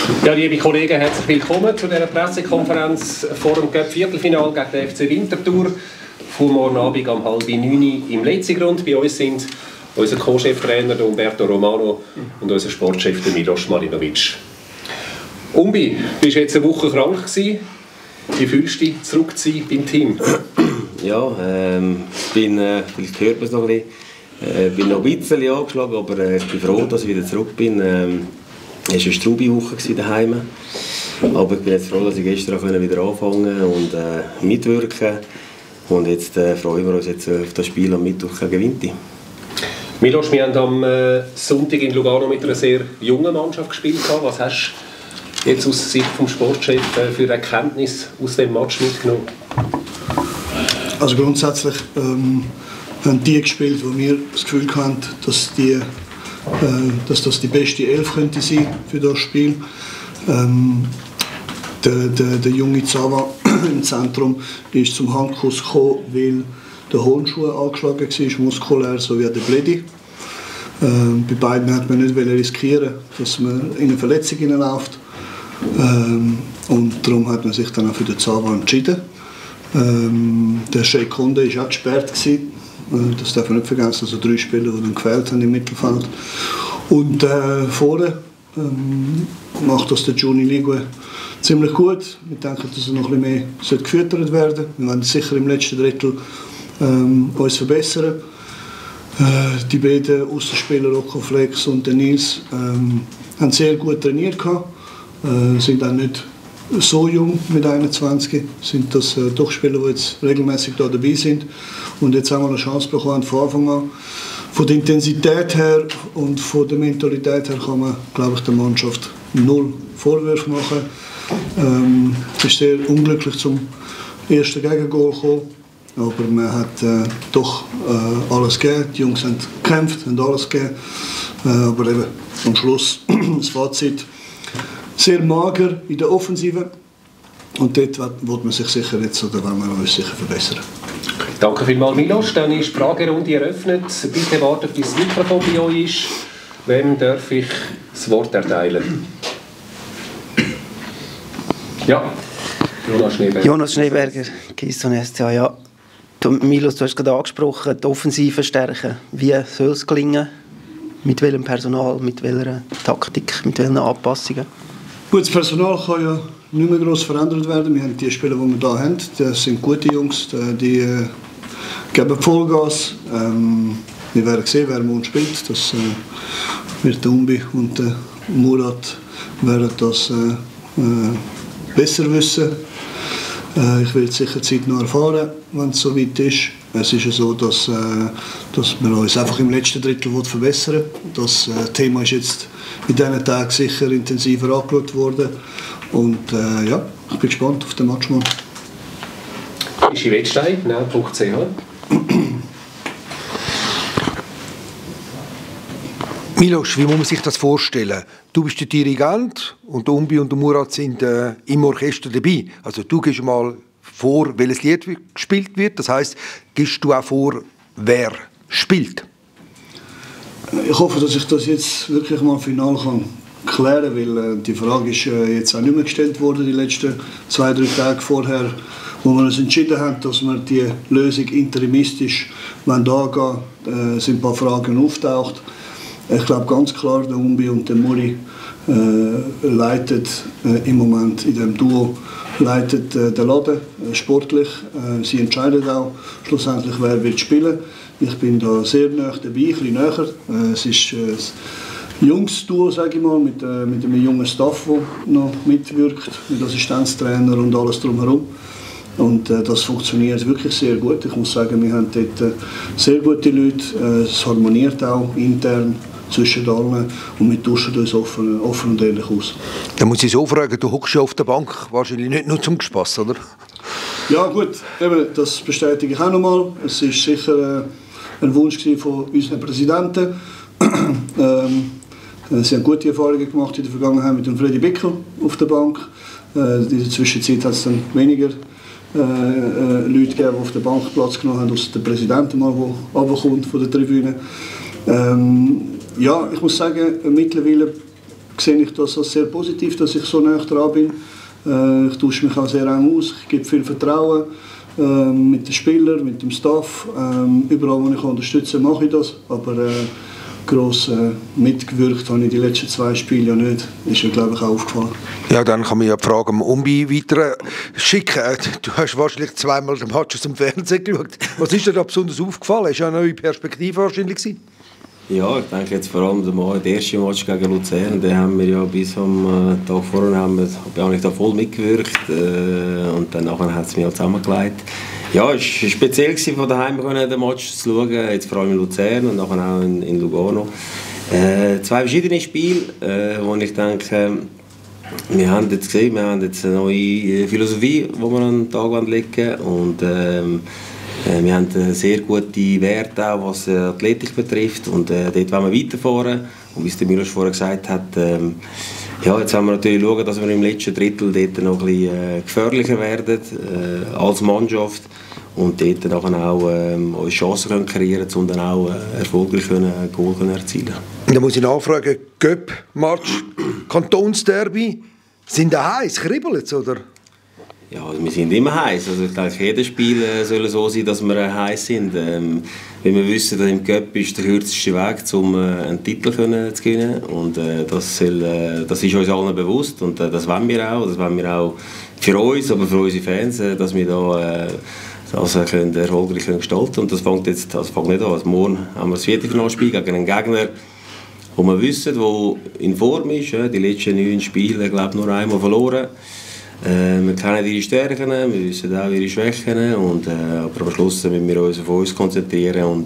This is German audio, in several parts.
Ja, liebe Kollegen, herzlich willkommen zu dieser Pressekonferenz vor dem Cup-Viertelfinale gegen den FC Winterthur. Von morgen Abend um 8:30 im Letzigrund. Bei uns sind unser Co-Cheftrainer Umberto Romano und unser Sportchef Milos Marinovic. Umbi, du warst jetzt eine Woche krank gewesen. Wie fühlst du dich, zurück zu sein beim Team? Ja, vielleicht hört man es noch ein bisschen. Ich bin noch ein bisschen angeschlagen, aber ich bin froh, dass ich wieder zurück bin. Es war eine Straubi-Woche daheim. Aber ich bin jetzt froh, dass ich gestern wieder anfangen und mitwirken. Und jetzt freuen wir uns jetzt auf das Spiel am Mittwoch gegen Vinti. Milos, wir haben am Sonntag in Lugano mit einer sehr jungen Mannschaft gespielt. Was hast du jetzt aus Sicht des Sportchefs für Erkenntnis aus dem Match mitgenommen? Also grundsätzlich haben die gespielt, wo wir das Gefühl hatten, dass das die beste Elf könnte sein für das Spiel. Der junge Zava im Zentrum ist zum Handkuss gekommen, weil der Hohenschuh angeschlagen war, muskulär, so wie der Bledi. Bei beiden hat man nicht riskieren, dass man in eine Verletzung hineinläuft. Und darum hat man sich dann auch für den Zava entschieden. Der Sheikh-Konde war auch gesperrt. Das darf man nicht vergessen, also 3 Spieler, die dann gefehlt haben im Mittelfeld. Und vorne macht das der Juni Ligue ziemlich gut. Wir denken, dass er noch ein bisschen mehr gefüttert werden sollte. Wir werden sicher im letzten Drittel uns verbessern. Die beiden Aussenspieler, Rocco Flex und Nils, haben sehr gut trainiert. Sind auch nicht so jung mit 21, sind das doch Spieler, die jetzt regelmäßig da dabei sind. Und jetzt haben wir eine Chance bekommen von Anfang an. Von der Intensität her und von der Mentalität her kann man, glaube ich, der Mannschaft 0 Vorwürfe machen. Es ist sehr unglücklich zum ersten Gegengol gekommen, aber man hat doch alles gegeben. Die Jungs haben gekämpft, haben alles gegeben. Aber eben am Schluss das Fazit sehr mager in der Offensive. Und dort wird man sich sicher jetzt, oder wollen wir uns sicher verbessern. Danke vielmals, Milos. Dann ist die Fragerunde eröffnet. Bitte wartet, bis das Mikrofon bei euch ist. Wem darf ich das Wort erteilen? Ja, Jonas Schneeberger. Jonas Schneeberger, Keystone SCA. Ja. Milos, du hast gerade angesprochen, die Offensive stärken. Wie soll es gelingen? Mit welchem Personal, mit welcher Taktik, mit welchen Anpassungen? Gut, das Personal kann ja nicht mehr gross verändert werden. Wir haben die Spieler, die wir hier haben, das sind gute Jungs, die geben Vollgas. Wir werden sehen, wer mit uns spielt. Das wird der Umbi und der Murat werden das besser wissen. Ich will sicher Zeit noch erfahren, wenn es soweit ist. Es ist ja so, dass wir uns einfach im letzten Drittel verbessern wollen. Das Thema ist jetzt in diesen Tagen sicher intensiver angeschaut worden. Und ja, ich bin gespannt auf den Match. Ischi Wettstein, now.ch. Milos, wie muss man sich das vorstellen? Du bist der Dirigent und Umbi und Murat sind im Orchester dabei. Also du gehst mal vor, welches Lied gespielt wird. Das heisst, gibst du auch vor, wer spielt? Ich hoffe, dass ich das jetzt wirklich mal final klären kann, weil die Frage ist jetzt auch nicht mehr gestellt worden, die letzten 2-3 Tage vorher, wo wir uns entschieden haben, dass wir die Lösung interimistisch angehen. Sind ein paar Fragen auftaucht. Ich glaube ganz klar, der Umbi und der Muri leitet im Moment in dem Duo leitet den Laden sportlich. Sie entscheiden auch schlussendlich, wer wird spielen. Ich bin da sehr nah dabei, ein bisschen näher. Es ist ein junges Duo, sage ich mal, mit einem jungen Staff, der noch mitwirkt, mit Assistenztrainer und alles drumherum. Und das funktioniert wirklich sehr gut. Ich muss sagen, wir haben dort sehr gute Leute. Es harmoniert auch intern zwischen allen und wir tauschen uns offen und ehrlich aus. Dann muss ich so fragen, du hockst ja auf der Bank, wahrscheinlich nicht nur zum Spass, oder? Ja gut, eben, das bestätige ich auch nochmal. Es war sicher ein Wunsch von unseren Präsidenten. Sie haben gute Erfahrungen gemacht in der Vergangenheit mit dem Freddy Bickel auf der Bank. In der Zwischenzeit hat es dann weniger Leute gegeben, die auf der Bank Platz genommen haben, als der Präsident mal, der runterkommt von der Tribüne. Ja, ich muss sagen, mittlerweile sehe ich das als sehr positiv, dass ich so nah dran bin. Ich tausche mich auch sehr eng aus, ich gebe viel Vertrauen mit den Spielern, mit dem Staff. Überall, wo ich unterstütze, mache ich das. Aber gross mitgewirkt habe ich die letzten 2 Spiele ja nicht. Ist mir, glaube ich, auch aufgefallen. Ja, dann kann man ja die Frage am Umbi weiter schicken. Du hast wahrscheinlich 2-mal den Match aus dem Fernsehen geschaut. Was ist dir da besonders aufgefallen? Das war ja eine neue Perspektive wahrscheinlich gewesen. Ja, ich denke jetzt vor allem der erste Match gegen Luzern, den haben wir ja bis am Tag vorher habe ich da voll mitgewirkt und dann nachher hat es mich halt zusammengelegt. Ja, es war speziell von daheim den Match zu schauen, jetzt vor allem in Luzern und nachher auch in Lugano. 2 verschiedene Spiele, wo ich denke, wir haben jetzt gesehen, wir haben jetzt eine neue Philosophie, die wir an den Tag legen und wir haben sehr gute Werte, auch was Athletik betrifft und dort wollen wir weiterfahren. Und wie es der Milos vorher gesagt hat, ja, jetzt wollen wir natürlich schauen, dass wir im letzten Drittel dort noch ein bisschen gefährlicher werden als Mannschaft und dort nachher auch Chancen kreieren können, um dann auch erfolgreich ein Goal erzielen. Da muss ich nachfragen, Göpp-Match, Kantonsderby, sind da heiß, kribbelt es, oder? Ja, wir sind immer heiß. Also ich denke, jedes Spiel soll so sein, dass wir heiß sind. Wenn wir wissen, dass im Cup ist der kürzeste Weg, um einen Titel zu gewinnen. Und das ist uns allen bewusst. Und das wollen wir auch. Das wollen wir auch für uns, aber für unsere Fans, dass wir da das erfolgreich gestalten können. Und das fängt nicht an. Also morgen haben wir das Viertelfinalspiel gegen einen Gegner, wo wir wissen, der in Form ist. Die letzten 9 Spiele, glaube ich, nur einmal verloren. Wir kennen ihre Stärken, wir wissen auch ihre Schwächen, aber am Schluss müssen wir uns auf uns konzentrieren und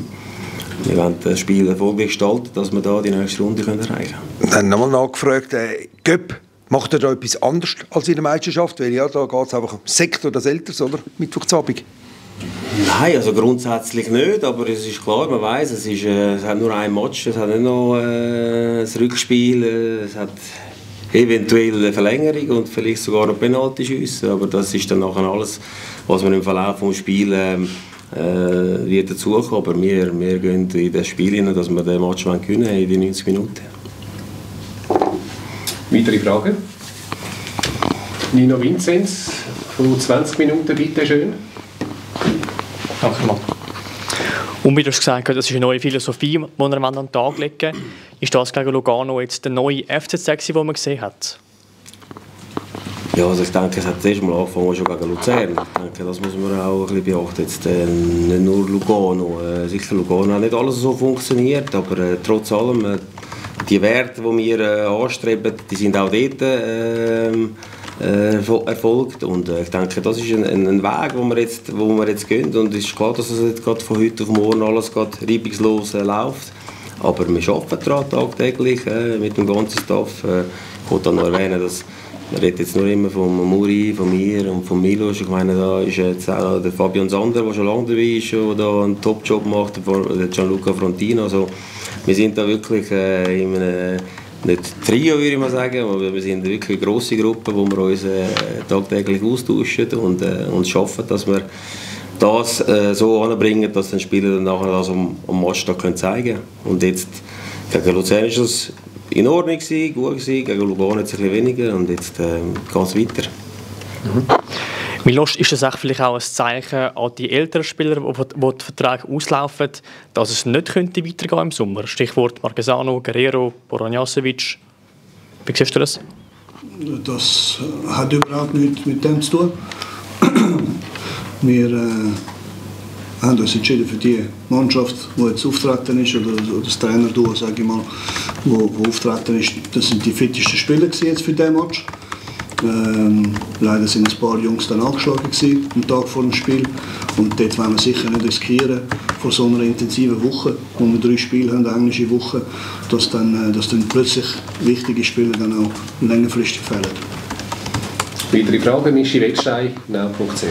wir wollen das Spiel erfolgreich gestalten, dass wir da die nächste Runde erreichen können. Dann nochmal nachgefragt, Göpp, macht er da etwas anders als in der Meisterschaft? Weil ja, da geht es einfach um Sektor des Älters, oder? Mittwochabend. Nein, also grundsätzlich nicht, aber es ist klar, man weiss, es hat nur ein Match, es hat nicht noch ein Rückspiel, es hat eventuell eine Verlängerung und vielleicht sogar eine Penalty-Schüsse, aber das ist dann nachher alles, was man im Verlauf des Spiels wird dazukommen. Aber wir gehen in das Spiel rein, dass wir den Match gewinnen in den 90 Minuten. Weitere Fragen? Nino Vinzenz, von 20 Minuten, bitte schön. Danke mal. Und wie du gesagt hast, das ist eine neue Philosophie, die wir an den Tag legen. Ist das gegen Lugano jetzt der neue FCZ, den man gesehen hat? Ja, also ich denke, es hat zuerst mal angefangen schon gegen Luzern. Ich denke, das muss man auch ein bisschen beachten. Jetzt, nicht nur Lugano. Sicher, Lugano hat nicht alles so funktioniert, aber trotz allem, die Werte, die wir anstreben, die sind auch dort erfolgt. Und ich denke, das ist ein Weg, wo wir jetzt gehen. Und es ist klar, dass es nicht gerade von heute auf morgen alles reibungslos läuft. Aber wir arbeiten daran tagtäglich mit dem ganzen Staff. Ich wollte noch erwähnen, dass man redet jetzt nur immer von Muri, von mir und von Milos. Ich meine, da ist jetzt auch der Fabian Sander, der schon lange dabei ist, der da einen Top-Job macht, der Gianluca Frontino. Also, wir sind da wirklich in einem, nicht Trio, würde ich mal sagen, aber wir sind wirklich eine grosse Gruppe, wo wir uns tagtäglich austauschen und schaffen, dass wir das so anbringen, dass den Spieler dann nachher das am Matchtag zeigen können. Und jetzt gegen Luzern ist das in Ordnung gewesen, gut gewesen, gegen Lugano jetzt ein bisschen weniger und jetzt geht es weiter. Milos, ist das vielleicht auch ein Zeichen an die älteren Spieler, die Verträge auslaufen, dass es nicht könnte weitergehen im Sommer? Stichwort Marquesano, Guerrero, Boranjasevic. Wie siehst du das? Das hat überhaupt nichts mit dem zu tun. Wir haben uns entschieden für die Mannschaft, die jetzt auftreten ist, oder das Trainerduo, sage ich mal, wo auftreten ist. Das sind die fittesten Spieler jetzt für diesen Match. Leider sind ein paar Jungs dann angeschlagen gewesen, am Tag vor dem Spiel. Und dort wollen wir sicher nicht riskieren, vor so einer intensiven Woche, wo wir 3 Spiele haben, eine englische Woche, dass dann plötzlich wichtige Spieler dann auch längerfristig fehlen. Weitere Fragen, Mischi Wettstein, now.ch.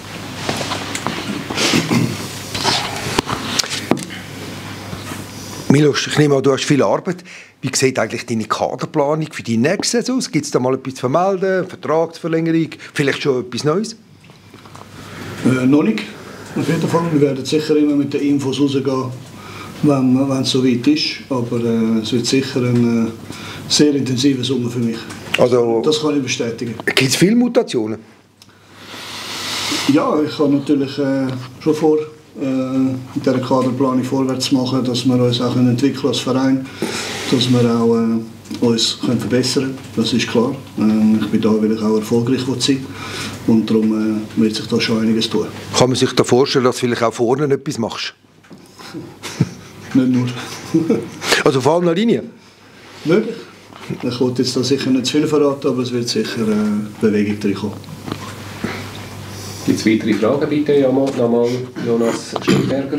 Milos, ich nehme an, du hast viel Arbeit. Wie sieht eigentlich deine Kaderplanung für die nächste Saison aus? Gibt es da mal etwas zu vermelden, Vertragsverlängerung, vielleicht schon etwas Neues? Noch nicht, auf jeden Fall. Wir werden sicher immer mit den Infos rausgehen, wenn es soweit ist. Aber es wird sicher eine sehr intensiver Sommer für mich. Also, das kann ich bestätigen. Gibt es viele Mutationen? Ja, ich habe natürlich schon vor, mit dieser Kaderplanung vorwärts zu machen, dass wir uns auch entwickeln als Verein, dass wir auch uns verbessern können, das ist klar. Ich bin da, weil ich auch erfolgreich sein will und darum wird sich da schon einiges tun. Kann man sich da vorstellen, dass du vielleicht auch vorne etwas machst? Nicht nur. Also auf allen Linien? Möglich. Ich wollte jetzt da sicher nicht zu viel verraten, aber es wird sicher Bewegung reinkommen. Gibt es weitere Fragen bitte? Nochmal Jonas Schönberger.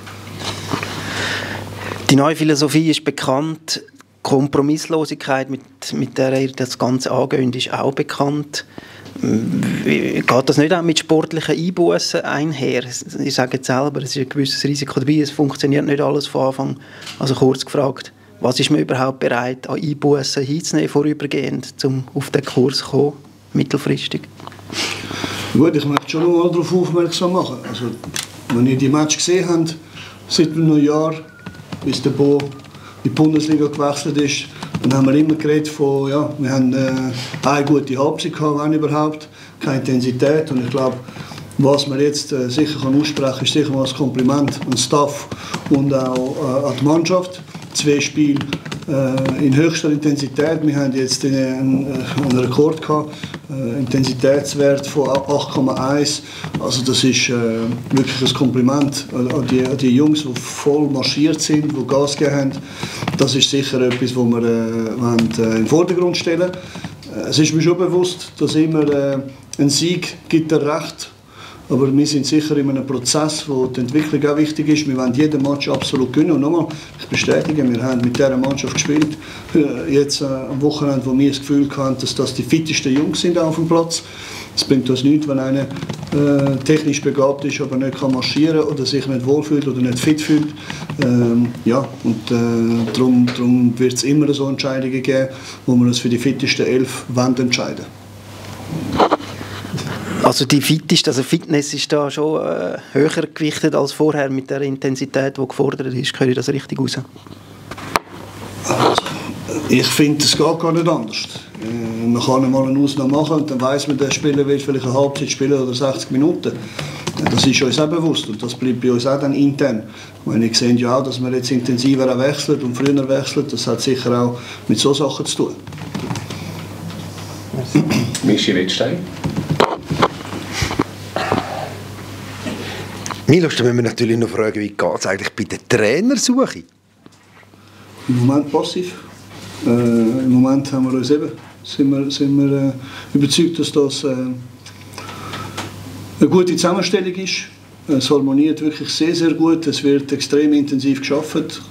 Die neue Philosophie ist bekannt. Die Kompromisslosigkeit, mit der ihr das Ganze angeht, ist auch bekannt. Geht das nicht auch mit sportlichen Einbußen einher? Ich sage jetzt selber, es ist ein gewisses Risiko dabei, es funktioniert nicht alles von Anfang. Also kurz gefragt, was ist man überhaupt bereit, an Einbußen hinzunehmen, vorübergehend, um auf den Kurs zu kommen, mittelfristig? Gut, ich möchte schon noch mal darauf aufmerksam machen. Also, wenn ihr die Match gesehen habt, seit dem Neujahr, bis der Bo in die Bundesliga gewechselt ist, dann haben wir immer geredet von, ja, wir haben eine gute Halbzeit gehabt, wenn überhaupt, keine Intensität. Und ich glaube, was man jetzt sicher aussprechen kann, ist sicher mal ein Kompliment an den Staff und auch an die Mannschaft. 2 Spiele in höchster Intensität. Wir haben jetzt einen Rekord gehabt, Intensitätswert von 8,1. Also das ist wirklich ein Kompliment an die Jungs, die voll marschiert sind, die Gas gegeben haben. Das ist sicher etwas, was wir in den Vordergrund stellen. Es ist mir schon bewusst, dass immer ein Sieg gibt recht. Aber wir sind sicher in einem Prozess, wo die Entwicklung auch wichtig ist. Wir wollen jeden Match absolut gewinnen. Und nochmal, ich bestätige, wir haben mit dieser Mannschaft gespielt. Jetzt am Wochenende, wo wir das Gefühl hatten, dass das die fittesten Jungs sind auf dem Platz. Es bringt uns nichts, wenn einer technisch begabt ist, aber nicht kann marschieren oder sich nicht wohlfühlt oder nicht fit fühlt. Darum wird es immer so Entscheidungen geben, wo wir uns für die fittesten 11 entscheiden. Also die Fitness ist da schon höher gewichtet als vorher mit der Intensität, die gefordert ist. Höre ich das richtig raus? Ich finde, es geht gar nicht anders. Man kann einmal eine Ausnahme machen und dann weiss man, der Spieler will vielleicht eine Halbzeit spielen oder 60 Minuten. Das ist uns auch bewusst und das bleibt bei uns auch dann intern. Ich sehe ja auch, dass man jetzt intensiver wechselt und früher wechselt. Das hat sicher auch mit solchen Sachen zu tun. Michi Wettstein. Milos, da müssen wir natürlich noch fragen, wie geht es eigentlich bei der Trainersuche? Im Moment passiv. Im Moment haben wir uns sind wir überzeugt, dass das eine gute Zusammenstellung ist. Es harmoniert wirklich sehr, sehr gut. Es wird extrem intensiv gearbeitet.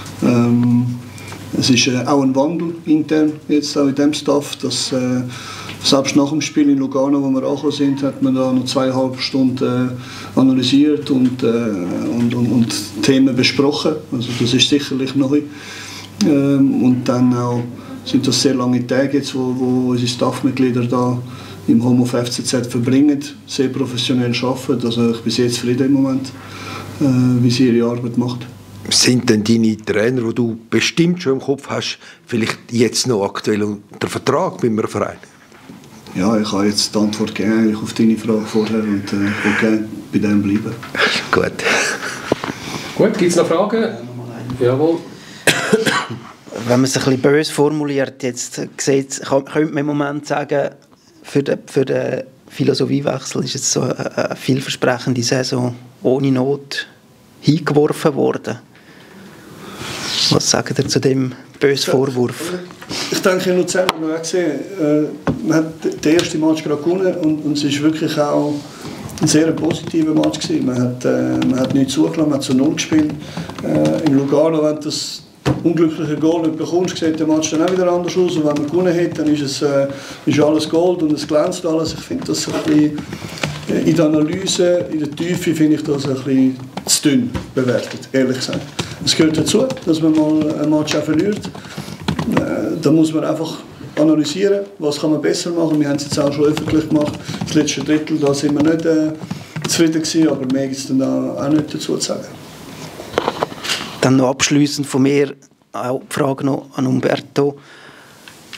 Es ist auch ein Wandel intern jetzt auch in dem Staff, dass selbst nach dem Spiel in Lugano, wo wir angekommen sind, hat man da noch 2,5 Stunden analysiert und Themen besprochen. Also das ist sicherlich neu. Und dann auch sind das sehr lange Tage jetzt, wo unsere Staffmitglieder da im Home of FCZ verbringen, sehr professionell arbeiten. Also ich bin sehr zufrieden im Moment, wie sie ihre Arbeit macht. Sind denn deine Trainer, die du bestimmt schon im Kopf hast, vielleicht jetzt noch aktuell unter Vertrag mit einem Verein? Ja, ich habe jetzt die Antwort gegeben auf deine Frage vorher und ich will gerne bei dem bleiben. Gut. Gut, gibt es noch Fragen? Jawohl. Wenn man es ein bisschen böse formuliert, jetzt könnte man im Moment sagen, für den Philosophiewechsel ist es so eine vielversprechende Saison ohne Not hingeworfen worden. Was sagt ihr zu dem bösen Vorwurf? Ich denke, in Luzern haben wir auch gesehen, man hat den ersten Match gerade gewonnen und es war wirklich auch ein sehr positiver Match gewesen. Man hat nichts zugelassen, man hat zu 0 gespielt. In Lugano, wenn du das unglückliche Goal nicht bekommst, sieht der Match dann auch wieder anders aus. Und wenn man gewonnen hat, dann ist alles Gold und es glänzt alles. Ich finde das ein bisschen, in der Analyse, in der Tiefe, finde ich das ein bisschen zu dünn bewertet, ehrlich gesagt. Es gehört dazu, dass man mal ein Match auch verliert. Da muss man einfach analysieren, was kann man besser machen. Wir haben es jetzt auch schon öffentlich gemacht. Das letzte Drittel, da sind wir nicht zufrieden gewesen, aber mehr gibt es dann auch nicht dazu zu sagen. Dann noch abschliessend von mir auch die Frage noch an Umberto.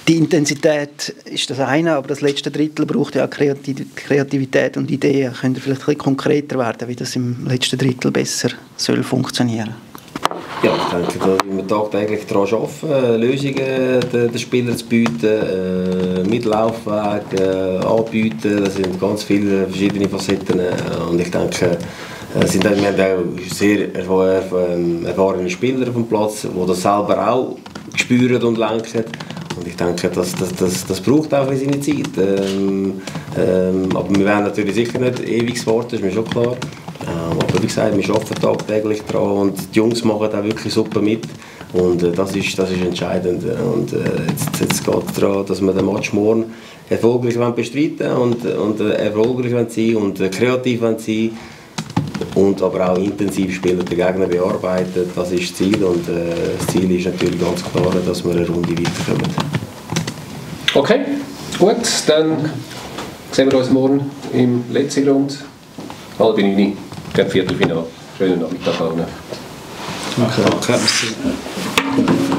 die Intensität ist das eine, aber das letzte Drittel braucht ja auch Kreativität und Ideen. Könnt ihr vielleicht ein bisschen konkreter werden, wie das im letzten Drittel besser soll funktionieren? Ja, ich denke, da müssen wir tagtäglich daran arbeiten, Lösungen den Spielern zu bieten, Mitlaufweg anbieten. Das sind ganz viele verschiedene Facetten. Und ich denke, wir haben auch sehr erfahrene Spieler auf dem Platz, die das selber auch spüren und lenken. Und ich denke, das braucht auch seine Zeit. Aber wir werden natürlich sicher nicht ewig warten, das ist mir schon klar. Aber wie gesagt, wir arbeiten tagtäglich daran und die Jungs machen auch wirklich super mit. Und das ist entscheidend. Und jetzt geht es daran, dass wir den Match morgen erfolgreich bestreiten und erfolgreich sein und kreativ sein und aber auch intensiv spielen, den Gegner bearbeiten. Das ist das Ziel und das Ziel ist natürlich ganz klar, dass wir eine Runde weiterkommen. Okay, gut, dann sehen wir uns morgen im letzten Grund, 8:30, gegen Viertelfinale. Schönen Nachmittag allen. Danke.